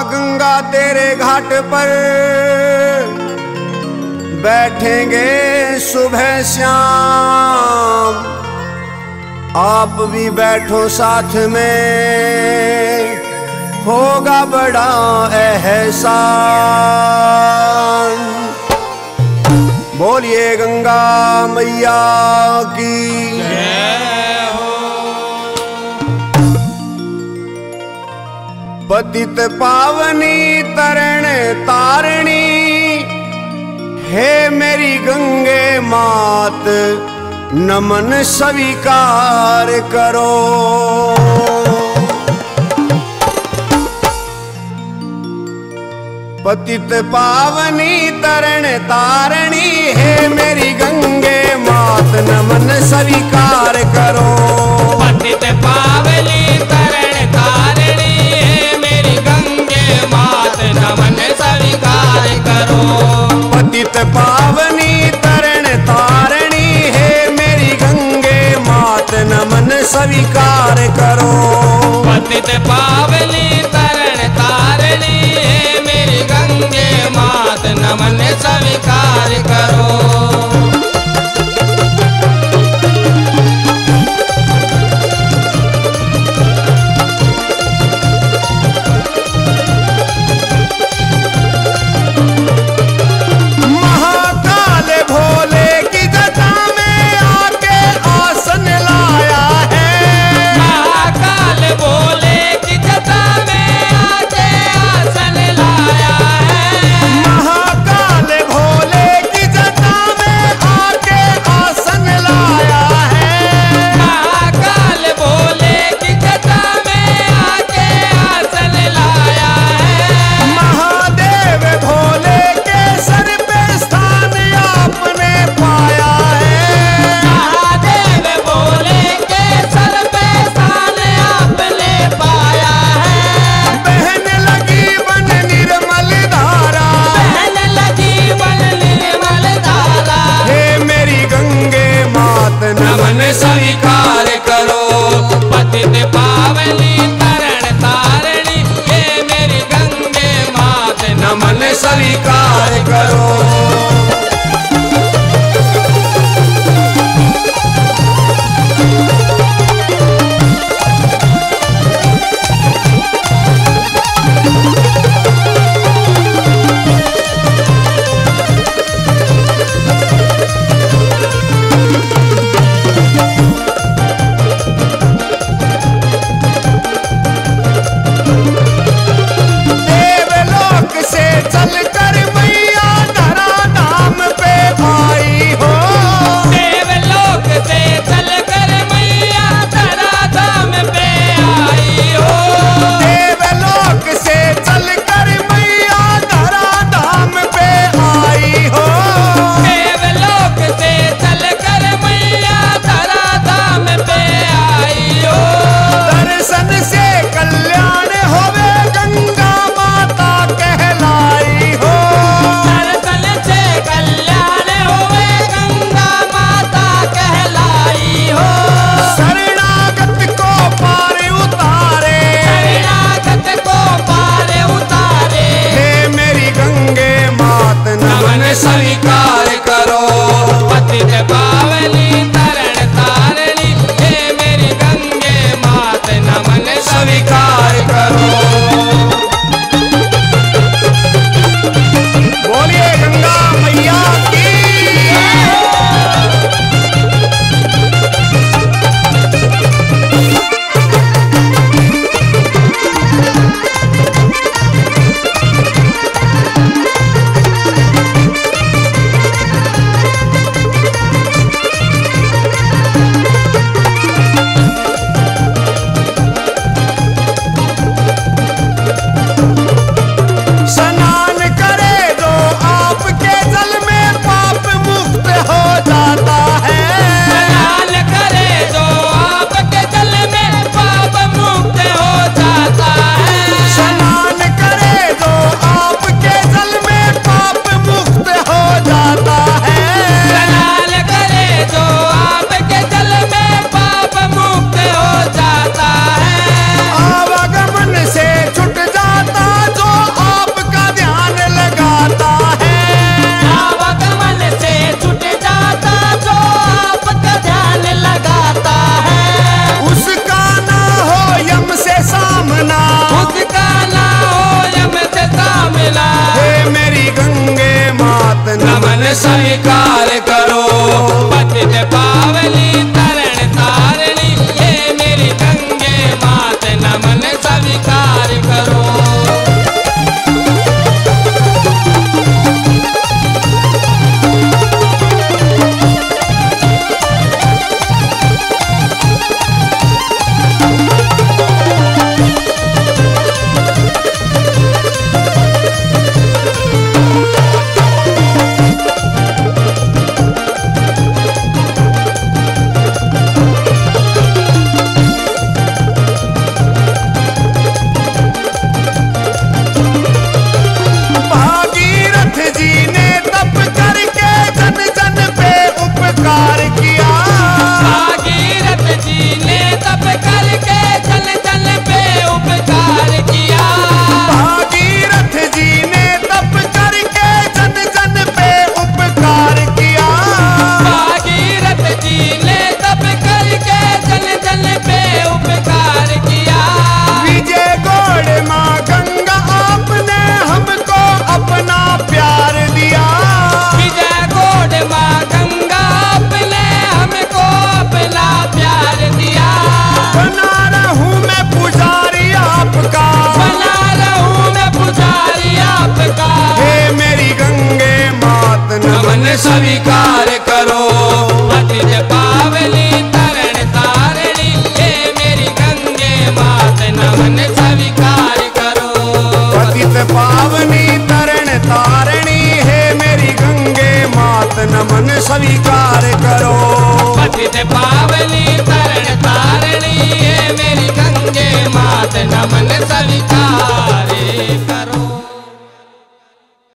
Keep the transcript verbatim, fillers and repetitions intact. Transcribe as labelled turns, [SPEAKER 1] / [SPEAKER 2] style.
[SPEAKER 1] गंगा तेरे घाट पर बैठेंगे सुबह शाम, आप भी बैठो साथ में, होगा बड़ा एहसान। बोलिए गंगा मैया की
[SPEAKER 2] जय हो।
[SPEAKER 1] पतित पावनी तरण तारणी, हे मेरी गंगे मात नमन स्वीकार करो। पतित पावनी तरण तारणी, हे मेरी गंगे मात नमन स्वीकार करो।
[SPEAKER 2] पतित पावनी तरण तारणी, हे मेरी गंगे मात नमन स्वीकार करो।
[SPEAKER 1] पतित पावनी तरण तारणी, हे मेरी गंगे मात नमन स्वीकार करो।
[SPEAKER 2] पतित पावनी तरण तारणी, हे मेरी गंगे मात नमन स्वीकार करो।
[SPEAKER 1] आसन लाया है,
[SPEAKER 2] महाकाल भोले की जटा
[SPEAKER 1] नमन स्वीकार करो।
[SPEAKER 2] पतित पावनी तरण तारणी हे